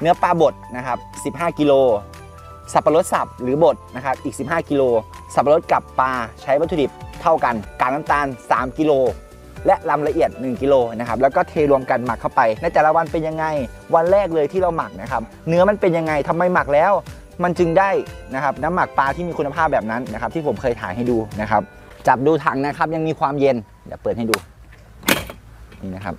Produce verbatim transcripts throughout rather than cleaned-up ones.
เนื้อปลาบดนะครับสิบห้ากิโลสับปะรดสับหรือบดนะครับอีกสิบห้ากิโลสับปะรดกับปลาใช้วัตถุดิบเท่ากันกากน้ำตาลสามกิโลและลำละเอียดหนึ่งกิโลนะครับแล้วก็เทรวมกันหมักเข้าไปในแต่ละวันเป็นยังไงวันแรกเลยที่เราหมักนะครับเนื้อมันเป็นยังไงทำไมหมักแล้วมันจึงได้นะครับน้ำหมักปลาที่มีคุณภาพแบบนั้นนะครับที่ผมเคยถ่ายให้ดูนะครับจับดูถังนะครับยังมีความเย็นเดี๋ยวเปิดให้ดูนี่นะครับ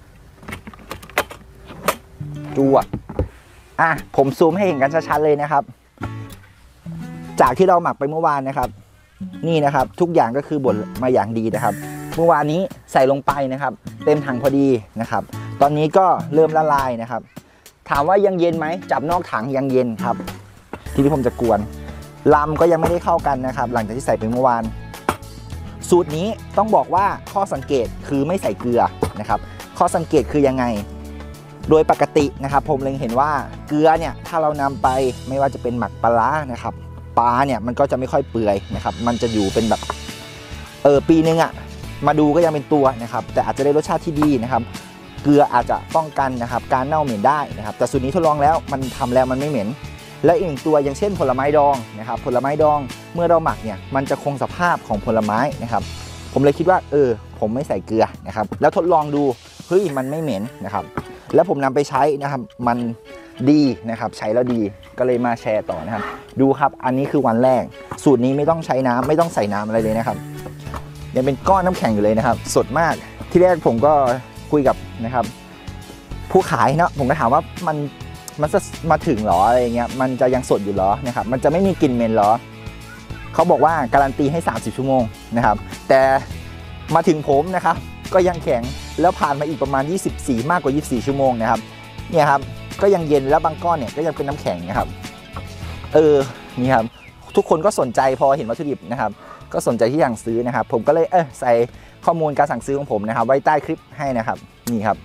จวดอ่ะผมซูมให้เห็นกันชัดๆเลยนะครับจากที่เราหมักไปเมื่อวานนะครับนี่นะครับทุกอย่างก็คือบดมาอย่างดีนะครับเมื่อวานนี้ใส่ลงไปนะครับเต็มถังพอดีนะครับตอนนี้ก็เริ่มละลายนะครับถามว่ายังเย็นไหมจับนอกถังยังเย็นครับทีนี้ผมจะกวนลำก็ยังไม่ได้เข้ากันนะครับหลังจากที่ใส่ไปเมื่อวานสูตรนี้ต้องบอกว่าข้อสังเกตคือไม่ใส่เกลือนะครับข้อสังเกตคือยังไงโดยปกตินะครับผมเล็งเห็นว่าเกลือเนี่ยถ้าเรานำไปไม่ว่าจะเป็นหมักปลานะครับปลาเนี่ยมันก็จะไม่ค่อยเปื่อยนะครับมันจะอยู่เป็นแบบเออปีนึงอ่ะมาดูก็ยังเป็นตัวนะครับแต่อาจจะได้รสชาติที่ดีนะครับเกลืออาจจะป้องกันนะครับการเน่าเหม็นได้นะครับแต่สูตรนี้ทดลองแล้วมันทำแล้วมันไม่เหม็นและอีกหนึ่งตัวอย่างเช่นผลไม้ดองนะครับผลไม้ดองเมื่อเราหมักเนี่ยมันจะคงสภาพของผลไม้นะครับผมเลยคิดว่าเออผมไม่ใส่เกลือนะครับแล้วทดลองดูเฮ้ยมันไม่เหม็นนะครับแล้วผมนำไปใช้นะครับมันดีนะครับใช้แล้วดีก็เลยมาแชร์ต่อนะครับดูครับอันนี้คือวันแรกสูตรนี้ไม่ต้องใช้น้ำไม่ต้องใส่น้ำอะไรเลยนะครับยังเป็นก้อนน้ำแข็งอยู่เลยนะครับสดมากที่แรกผมก็คุยกับนะครับผู้ขายเนาะผมก็ถามว่ามันมันจะมาถึงหรออะไรเงี้ยมันจะยังสดอยู่หรอนะครับมันจะไม่มีกลิ่นเหม็นหรอเขาบอกว่าการันตีให้สามสิบชั่วโมงนะครับแต่มาถึงผมนะครับก็ยังแข็งแล้วผ่านมาอีกประมาณยี่สิบสี่มากกว่ายี่สิบสี่ชั่วโมงนะครับเนี่ยครับก็ยังเย็นแล้วบางก้อนเนี่ยก็ยังเป็นน้ำแข็งนะครับเออนี่ครับทุกคนก็สนใจพอเห็นวัตถุดิบนะครับก็สนใจที่อยากซื้อนะครับผมก็เลยเออใส่ข้อมูลการสั่งซื้อของผมนะครับไว้ใต้คลิปให้นะครับนี่ครับ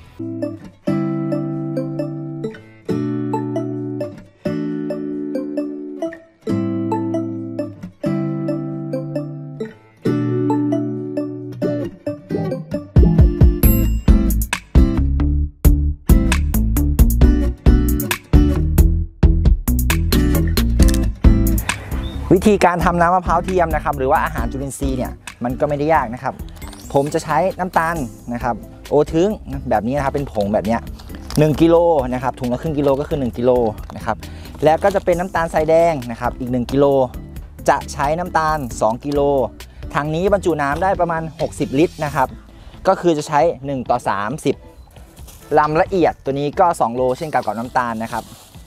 วิธีการทำน้ำมะพร้าวเทียมนะครับหรือว่าอาหารจุลินทรีย์เนี่ยมันก็ไม่ได้ยากนะครับผมจะใช้น้ำตาลนะครับโอทึงแบบนี้นะครับเป็นผงแบบนี้หนึ่งกิโลนะครับถุงละครึ่งกิโลก็คือหนึ่งกิโลนะครับแล้วก็จะเป็นน้ำตาลทรายแดงนะครับอีกหนึ่งกิโลจะใช้น้ำตาลสองกิโลถังนี้บรรจุน้ำได้ประมาณหกสิบลิตรนะครับก็คือจะใช้หนึ่งต่อสามสิบลำละเอียดตัวนี้ก็สองโลเช่นกันกับน้ำตาลนะครับ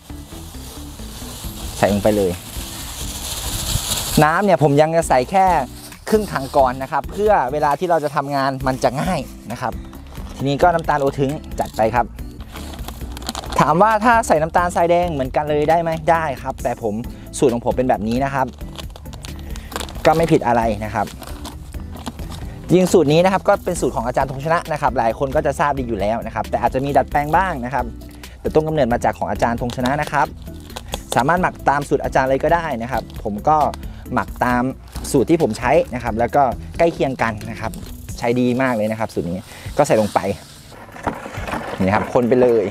ใส่ลงไปเลยน้ำเนี่ยผมยังจะใส่แค่ครึ่งถังก่อนนะครับเพื่อเวลาที่เราจะทำงานมันจะง่ายนะครับทีนี้ก็น้ำตาลโอทึงจัดไปครับถามว่าถ้าใส่น้ำตาลทรายแดงเหมือนกันเลยได้ไหมได้ครับแต่ผมสูตรของผมเป็นแบบนี้นะครับก็ไม่ผิดอะไรนะครับยิงสูตรนี้นะครับก็เป็นสูตรของอาจารย์ธงชนะนะครับหลายคนก็จะทราบดีอยู่แล้วนะครับแต่อาจจะมีดัดแปลงบ้างนะครับแต่ต้นกำเนิดมาจากของอาจารย์ธงชนะนะครับสามารถหมักตามสูตรอาจารย์เลยก็ได้นะครับผมก็หมักตามสูตรที่ผมใช้นะครับแล้วก็ใกล้เคียงกันนะครับใช้ดีมากเลยนะครับสูตรนี้ก็ใส่ลงไปนี่ครับคนไปเลย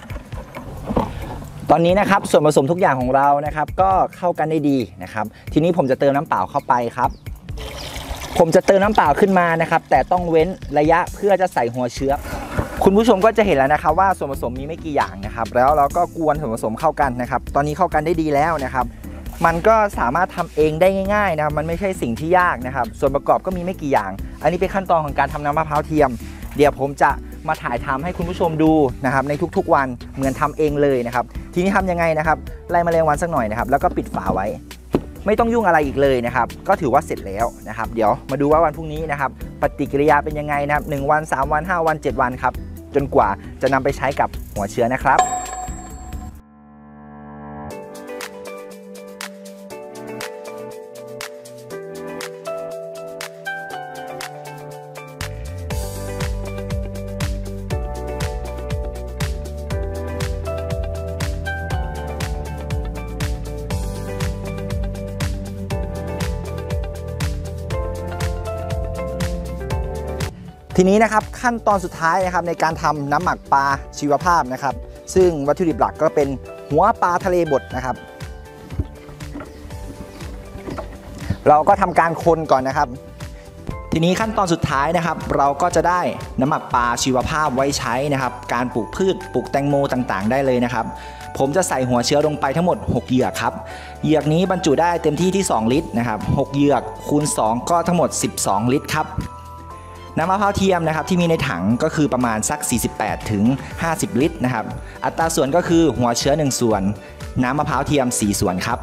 ตอนนี้นะครับส่วนผสมทุกอย่างของเรานะครับก็เข้ากันได้ดีนะครับทีนี้ผมจะเติมน้ำเปล่าเข้าไปครับผมจะเติมน้ำเปล่าขึ้นมานะครับแต่ต้องเว้นระยะเพื่อจะใส่หัวเชื้อคุณผู้ชมก็จะเห็นแล้วนะครับว่าส่วนผสมมีไม่กี่อย่างนะครับแล้วเราก็กวนส่วนผสมเข้ากันนะครับตอนนี้เข้ากันได้ดีแล้วนะครับมันก็สามารถทำเองได้ง่ายๆนะครับมันไม่ใช่สิ่งที่ยากนะครับส่วนประกอบก็มีไม่กี่อย่างอันนี้เป็นขั้นตอนของการทำน้ำมะพร้าวเทียมเดี๋ยวผมจะมาถ่ายทำให้คุณผู้ชมดูนะครับในทุกๆวันเหมือนทำเองเลยนะครับทีนี้ทำยังไงนะครับไล่แมลงวันสักหน่อยนะครับแล้วก็ปิดฝาไว้ไม่ต้องยุ่งอะไรอีกเลยนะครับก็ถือว่าเสร็จแล้วนะครับเดี๋ยวมาดูว่าวันพรุ่งนี้นะครับปฏิกิริยาเป็นยังไงนะครับหนึ่งวันสามวันห้าวันเจ็ดวันครับจนกว่าจะนำไปใช้กับหัวเชื้อนะครับทีนี้นะครับขั้นตอนสุดท้ายนะครับในการทำน้ำหมักปลาชีวภาพนะครับซึ่งวัตถุดิบหลักก็เป็นหัวปลาทะเลบดนะครับเราก็ทำการคนก่อนนะครับทีนี้ขั้นตอนสุดท้ายนะครับเราก็จะได้น้ำหมักปลาชีวภาพไว้ใช้นะครับการปลูกพืชปลูกแตงโมต่างๆได้เลยนะครับผมจะใส่หัวเชื้อลงไปทั้งหมดหกเหยือกครับเหยือกนี้บรรจุได้เต็มที่ที่สองลิตรนะครับหกเหยือกคูณสองก็ทั้งหมดสิบสองลิตรครับน้ำมะพร้าวเทียมนะครับที่มีในถังก็คือประมาณสักสี่สิบแปดถึงห้าสิบลิตรนะครับอัตราส่วนก็คือหัวเชื้อหนึ่งส่วนน้ำมะพร้าวเทียมสี่ส่วนครับ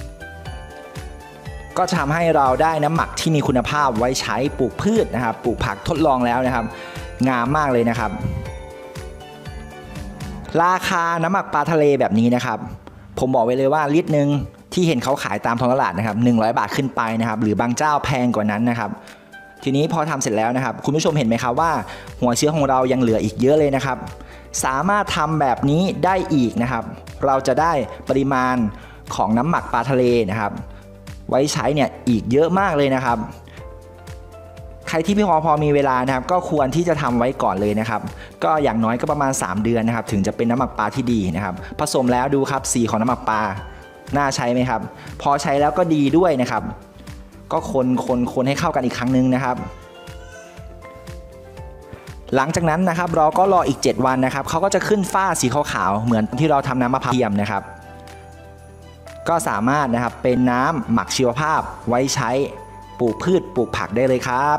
ก็จะทำให้เราได้น้ำหมักที่มีคุณภาพไว้ใช้ปลูกพืชนะครับปลูกผักทดลองแล้วนะครับงามมากเลยนะครับราคาน้ำหมักปลาทะเลแบบนี้นะครับผมบอกไว้เลยว่าลิตรหนึ่งที่เห็นเขาขายตามท้องตลาดนะครับหนึ่งร้อยบาทขึ้นไปนะครับหรือบางเจ้าแพงกว่านั้นนะครับทีนี้พอทำเสร็จแล้วนะครับคุณผู้ชมเห็นไหมครับว่าหัวเชื้อของเรายังเหลืออีกเยอะเลยนะครับสามารถทำแบบนี้ได้อีกนะครับเราจะได้ปริมาณของน้ำหมักปลาทะเลนะครับไว้ใช้เนี่ยอีกเยอะมากเลยนะครับใครที่พี่พอพอมีเวลานะครับก็ควรที่จะทำไว้ก่อนเลยนะครับก็อย่างน้อยก็ประมาณสามเดือนนะครับถึงจะเป็นน้ำหมักปลาที่ดีนะครับผสมแล้วดูครับสีของน้ำหมักปลาน่าใช้ไหมครับพอใช้แล้วก็ดีด้วยนะครับก็คนคนคนให้เข้ากันอีกครั้งนึงนะครับหลังจากนั้นนะครับเราก็รออีกเจ็ดวันนะครับเขาก็จะขึ้นฝ้าสีขาวๆเหมือนที่เราทำน้ำมะพร้าวเทียมนะครับก็สามารถนะครับเป็นน้ำหมักชีวภาพไว้ใช้ปลูกพืชปลูกผักได้เลยครับ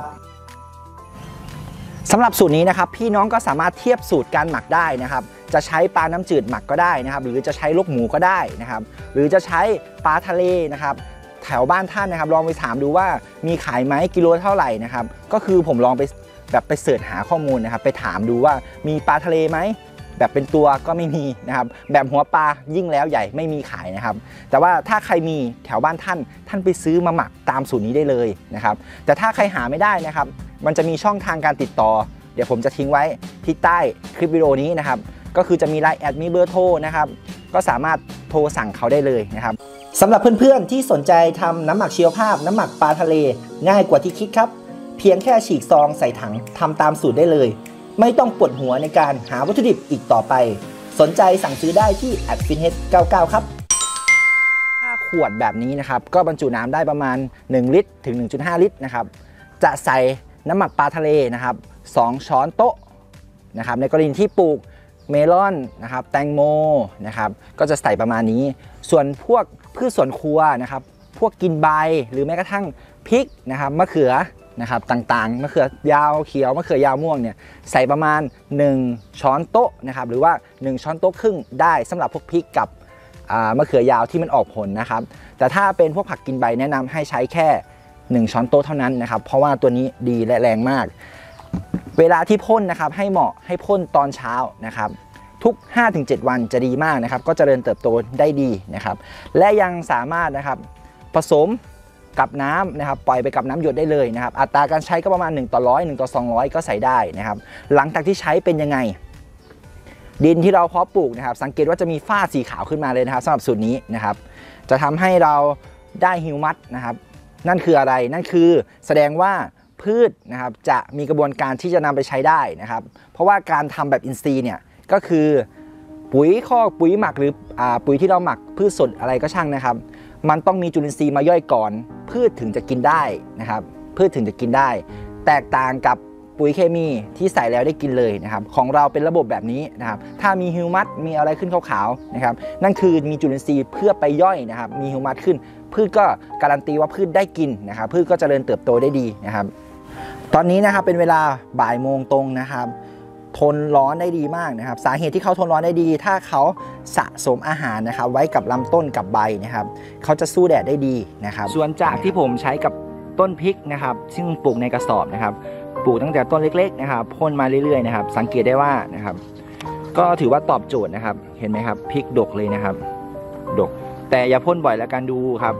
สำหรับสูตรนี้นะครับพี่น้องก็สามารถเทียบสูตรการหมักได้นะครับจะใช้ปลาน้ำจืดหมักก็ได้นะครับหรือจะใช้ลูกหมูก็ได้นะครับหรือจะใช้ปลาทะเลนะครับแถวบ้านท่านนะครับลองไปถามดูว่ามีขายไหมกิโลเท่าไหร่นะครับก็คือผมลองไปแบบไปเสิร์ชหาข้อมูลนะครับไปถามดูว่ามีปลาทะเลไหมแบบเป็นตัวก็ไม่มีนะครับแบบหัวปลายิ่งแล้วใหญ่ไม่มีขายนะครับแต่ว่าถ้าใครมีแถวบ้านท่านท่านไปซื้อมาหมักตามสูตรนี้ได้เลยนะครับแต่ถ้าใครหาไม่ได้นะครับมันจะมีช่องทางการติดต่อเดี๋ยวผมจะทิ้งไว้ที่ใต้คลิปวิดีโอนี้นะครับก็คือจะมีไลน์แอดมีเบอร์โทรนะครับก็สามารถโทรสั่งเขาได้เลยนะครับสำหรับเพื่อนๆที่สนใจทำน้ำหมักชีวภาพน้ำหมักปลาทะเลง่ายกว่าที่คิดครับเพียงแค่ฉีกซองใส่ถังทำตามสูตรได้เลยไม่ต้องปวดหัวในการหาวัตถุดิบอีกต่อไปสนใจสั่งซื้อได้ที่ แอท ฟินเฮดเก้าเก้า ครับถ้าขวดแบบนี้นะครับก็บรรจุน้ำได้ประมาณหนึ่งลิตรถึง หนึ่งจุดห้า ลิตรนะครับจะใส่น้ำหมักปลาทะเลนะครับสองช้อนโต๊ะนะครับในกรณีที่ปลูกเมลอนนะครับแตงโมนะครับก็จะใส่ประมาณนี้ส่วนพวกพืชสวนครัวนะครับพวกกินใบหรือแม้กระทั่งพริกนะครับมะเขือนะครับต่างๆมะเขือยาวเขียวมะเขือยาวม่วงเนี่ยใส่ประมาณหนึ่งช้อนโต๊ะนะครับหรือว่าหนึ่งช้อนโต๊ะครึ่งได้สำหรับพวกพริกกับมะเขือยาวที่มันออกผลนะครับแต่ถ้าเป็นพวกผักกินใบแนะนำให้ใช้แค่หนึ่งช้อนโต๊ะเท่านั้นนะครับเพราะว่าตัวนี้ดีและแรงมากเวลาที่พ่นนะครับให้เหมาะให้พ่นตอนเช้านะครับทุก ห้าถึงเจ็ด วันจะดีมากนะครับก็เจริญเติบโตได้ดีนะครับและยังสามารถนะครับผสมกับน้ำนะครับปล่อยไปกับน้ำหยดได้เลยนะครับอัตราการใช้ก็ประมาณหนึ่งต่อร้อย หนึ่งต่อสองร้อยก็ใส่ได้นะครับหลังจากที่ใช้เป็นยังไงดินที่เราเพาะปลูกนะครับสังเกตว่าจะมีฝ้าสีขาวขึ้นมาเลยนะครับสำหรับสูตรนี้นะครับจะทำให้เราได้ฮิวมัสนะครับนั่นคืออะไรนั่นคือแสดงว่าพืชนะครับจะมีกระบวนการที่จะนำไปใช้ได้นะครับเพราะว่าการทำแบบอินทรีย์เนี่ยก็คือปุ๋ยคอกปุ๋ยหมักหรืออ่าปุ๋ยที่เราหมักพืชสดอะไรก็ช่างนะครับมันต้องมีจุลินทรีย์มาย่อยก่อนพืชถึงจะกินได้นะครับพืชถึงจะกินได้แตกต่างกับปุ๋ยเคมีที่ใส่แล้วได้กินเลยนะครับของเราเป็นระบบแบบนี้นะครับถ้ามีฮิวมัสมีอะไรขึ้นขาวๆนะครับนั่นคือมีจุลินทรีย์เพื่อไปย่อยนะครับมีฮิวมัสขึ้นพืชก็การันตีว่าพืชได้กินนะครับพืชก็เจริญเติบโตได้ดีนะครับตอนนี้นะครับเป็นเวลาบ่ายโมงตรงนะครับทนร้อนได้ดีมากนะครับสาเหตุที่เขาทนร้อนได้ดีถ้าเขาสะสมอาหารนะครับไว้กับลำต้นกับใบนะครับเขาจะสู้แดดได้ดีนะครับส่วนจากที่ผมใช้กับต้นพริกนะครับซึ่งปลูกในกระสอบนะครับปลูกตั้งแต่ต้นเล็กๆนะครับพ่นมาเรื่อยๆนะครับสังเกตได้ว่านะครับก็ถือว่าตอบโจทย์นะครับเห็นไหมครับพริกดกเลยนะครับดกแต่อย่าพ่นบ่อยแล้วกันดูครับ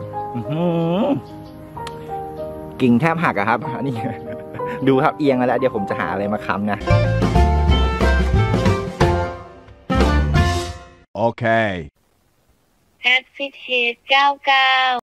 กิ่งแทบหักอะครับอันนี้ดูครับเอียงแล้วเดี๋ยวผมจะหาอะไรมาค้ำนะโอเคแอท ฟินเฮดเก้าเก้า